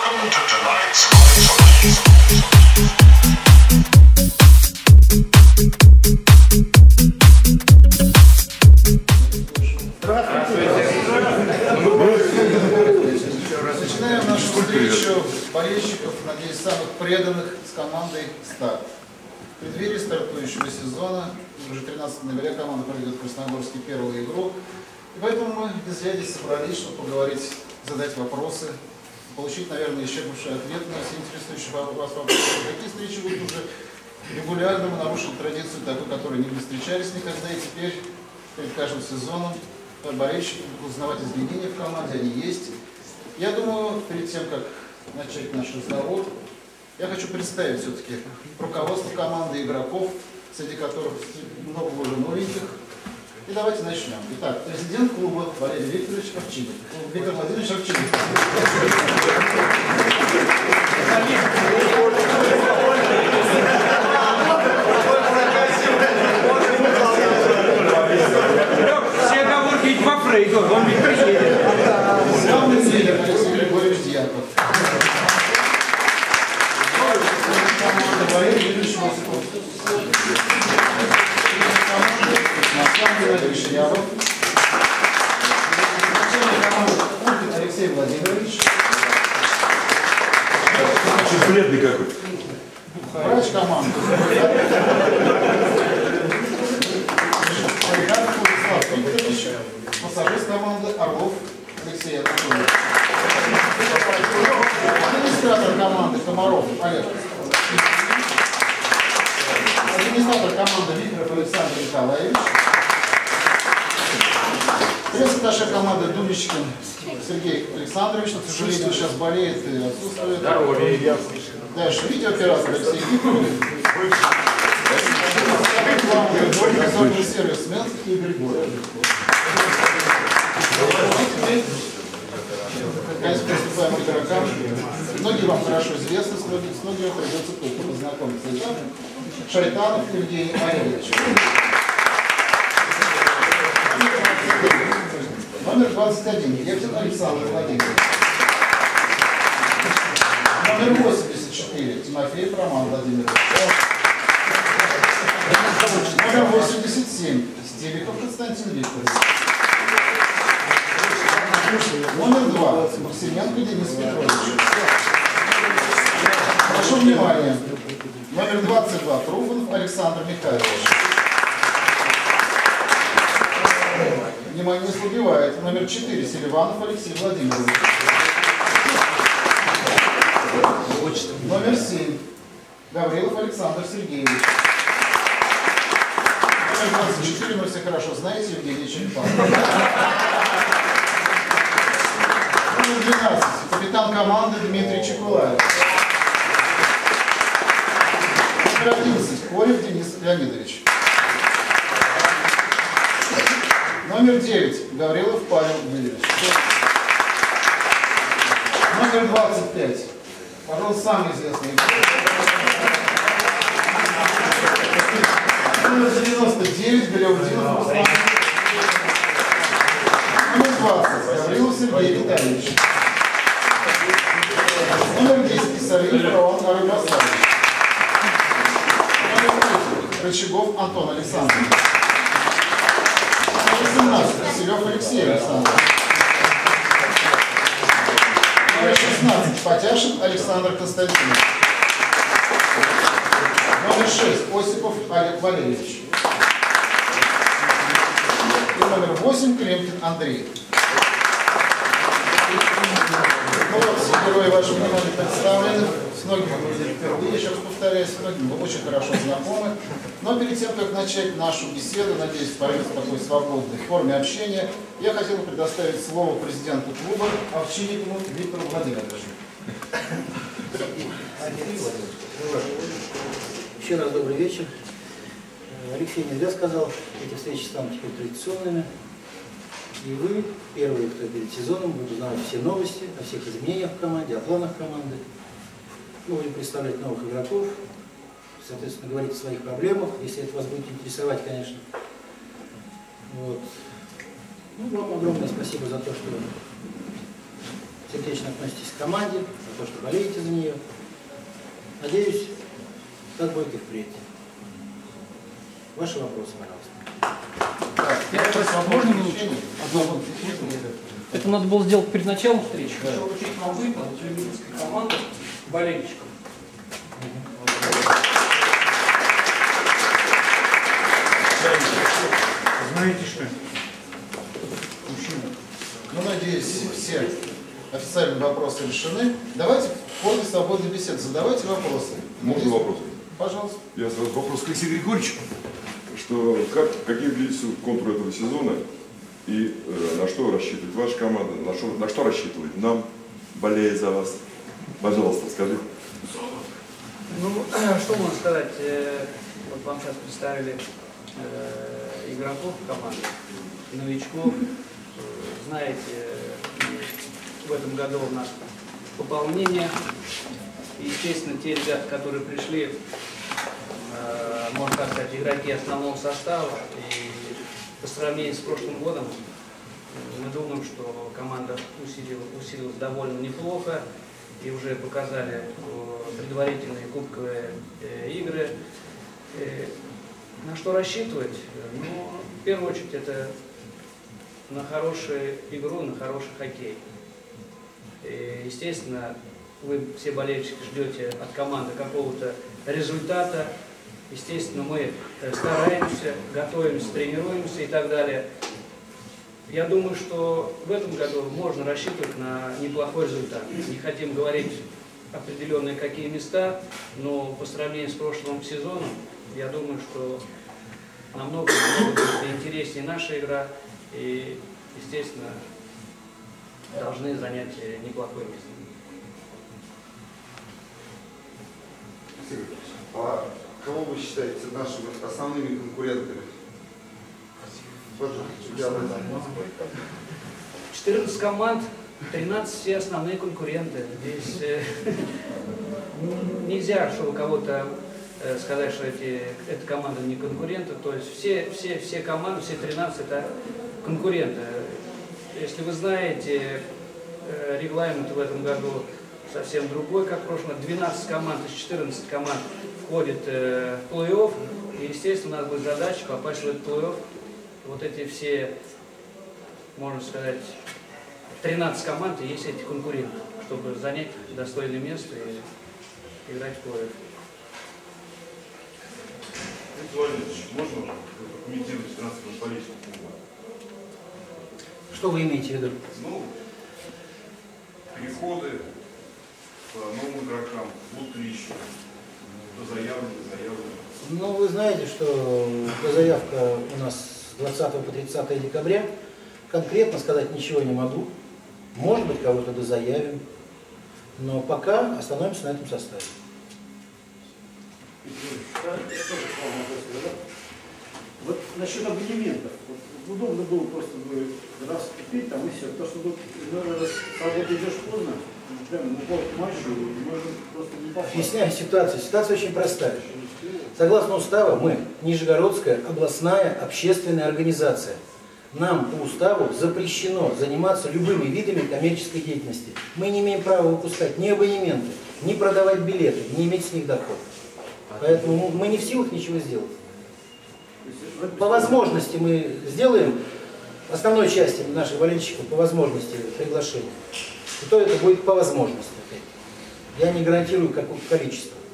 Welcome to tonight's conference. Начинаем нашу встречу болельщиков, надеюсь, самых преданных с командой «Старт». В преддверии стартующего сезона, уже 13 ноября, команда проведет в Красногорске первую игру. И поэтому мы не зря здесь собрались, чтобы поговорить, задать вопросы, получить, наверное, исчерпывающий ответ на все интересующие вас вопросы. Такие встречи будут уже регулярно, мы нарушили традицию такой, которой не встречались никогда, и теперь перед каждым сезоном болельщики будут узнавать изменения в команде, они есть. Я думаю, перед тем, как начать наш разговор, я хочу представить все-таки руководство команды, игроков, среди которых много уже новеньких. И давайте начнем. Итак, президент клуба Валерий Викторович Овчинников. Виктор Владимирович Овчинников. Все оговорки идти по Фрейду, он ведь приедет. Главный тренер Алексей Григорьевич Дьяков. Валерий Викторович Осипов. Шияров. Начальник команды Алексей Владимирович. Бледный какой. Врач команды. Владислав Викторович. Массажист команды Орлов Алексей Анатольевич. Администратор команды Комаров Олег. Администратор команды Викторов Александр Николаевич. Пресс-атташе команды Дунечкин Сергей Александрович, но, к сожалению, сейчас болеет и отсутствует. Здоровье. Дальше видеооператор Алексей Викторов. Главный сервис Менский и Григорьев. Наконец приступаем к игрокам. Многие вам хорошо известны, с многими придется только познакомиться. Итак, Шайтанов Евгений Олегович. Номер 21. Евтин Александр Владимирович. Номер 84. Тимофеев Роман Владимирович. Номер 87. Стеликов Константин Викторович. Номер 2. Максименко Денис Петрович. Прошу внимания. Номер 22. Труфанов Александр Михайлович. Внимание, не слабевает. Номер 4. Селиванов Алексей Владимирович. Номер 7. Гаврилов Александр Сергеевич. Номер 24. Вы все хорошо знаете, Евгений Черепанов. Номер 12. Капитан команды Дмитрий Чекулаев. Номер 11. Корев Денис Леонидович. Номер 9. Гаврилов Павел Юрьевич. Номер 25. Пожалуйста, самый известный. Номер 99. Галеудинов Руслан. Номер 20. Гаврилов Сергей Витальевич. Номер 10. Исариев Роман Арыгасович. Номер 3. Рычагов Антон Александрович. 18. Киселев Алексей Александрович. Номер 16. Потяшин Александр Константинович. Номер 6. Осипов Олег Валерьевич. И номер 8. Клемкин Андрей. Ну вот, все герои вашего внимания представлены. С многими вы видели впервые, еще раз повторяюсь, с многими вы очень хорошо знакомы. Но перед тем, как начать нашу беседу, надеюсь, в такой свободной форме общения, я хотел бы предоставить слово президенту клуба Овчинникову Виктору Владимировичу. Еще раз добрый вечер. Алексей не зря сказал, эти встречи станут теперь традиционными. И вы, первые, кто перед сезоном, будут узнавать все новости о всех изменениях в команде, о планах команды. Мы будем представлять новых игроков, соответственно, говорить о своих проблемах, если это вас будет интересовать, конечно. Вот. Ну, вам огромное спасибо за то, что сердечно относитесь к команде, за то, что болеете за нее. Надеюсь, так будет и впредь. Ваши вопросы, пожалуйста. Можно минутку? Это надо было сделать перед началом встречи. Хочу вручить вам выплату любительской команды болельщиков. Знаете что? Ну, надеюсь, все официальные вопросы решены. Давайте в форме свободной беседы задавайте вопросы. Можно вопрос? Пожалуйста. Я сразу вопрос к Алексею Григорьевичу, что какие видите контуры этого сезона и на что рассчитывает ваша команда, на что рассчитывает нам, болея за вас? Пожалуйста, скажите. Ну, что можно сказать? Вот вам сейчас представили игроков команды, новичков. Знаете, в этом году у нас пополнение. И, естественно, те ребята, которые пришли, можно так сказать, игроки основного состава. И по сравнению с прошлым годом, мы думаем, что команда усилилась довольно неплохо. И уже показали предварительные кубковые игры. На что рассчитывать? Ну, в первую очередь, это на хорошую игру, на хороший хоккей. И, естественно, вы все болельщики ждете от команды какого-то результата. Естественно, мы стараемся, готовимся, тренируемся и так далее. Я думаю, что в этом году можно рассчитывать на неплохой результат. Не хотим говорить определенные какие места, но по сравнению с прошлым сезоном, я думаю, что намного интереснее наша игра и, естественно, должны занять неплохое место. А кого вы считаете нашими основными конкурентами? 14 команд, 13 все основные конкуренты. Здесь нельзя, чтобы кого-то сказать, что эта команда не конкуренты. То есть все команды, все 13 это конкуренты. Если вы знаете, регламент в этом году совсем другой, как в прошлом. 12 команд из 14 команд входит в плей-офф. И, естественно, у нас будет задача попасть в этот плей-офф. Вот эти все, можно сказать, 13 команд и есть эти конкуренты, чтобы занять достойное место и играть в плей-офф. Виктор Валерьевич, можно прокомментировать трансферную политику клуба? Что вы имеете в виду? Ну, переходы по новым игрокам, будут ли еще? Кто заявлен, Ну, вы знаете, что заявка у нас с 20 по 30 декабря. Конкретно сказать ничего не могу. Может быть, кого-то дозаявим. Но пока остановимся на этом составе. Вот насчет абонементов. Вот, удобно было просто раз купить там и все. Потому что с работы идешь поздно, прям к матчу, можно просто не попасть. Объясняю ситуацию. Ситуация очень простая. Согласно уставу, мы Нижегородская областная общественная организация. Нам по уставу запрещено заниматься любыми видами коммерческой деятельности. Мы не имеем права выпускать ни абонементы, ни продавать билеты, ни иметь с них доход. Поэтому мы не в силах ничего сделать. По возможности мы сделаем основной части наших болельщиков по возможности приглашения. И то это будет по возможности. Я не гарантирую какое количество.